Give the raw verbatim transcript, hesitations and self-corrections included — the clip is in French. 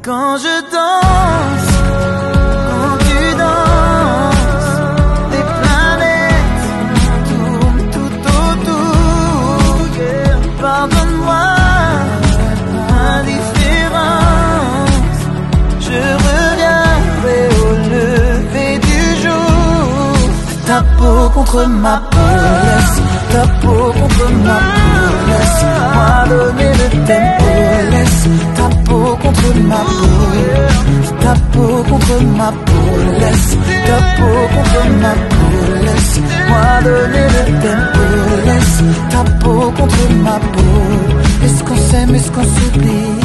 Quand je danse, quand tu danses, des planètes tournent tout autour. Yeah. Pardonne-moi l'indifférence, je reviendrai au lever du jour. Ta peau contre ma peau, laisse ta peau contre ma peau, laisse-moi donner le tempo, laisse ta peau contre ma peau, ta peau contre ma peau, laisse ta peau contre ma peau, laisse-moi donner le tempo, laisse ta peau contre ma peau. Est-ce qu'on s'aime, est-ce qu'on s'oublie?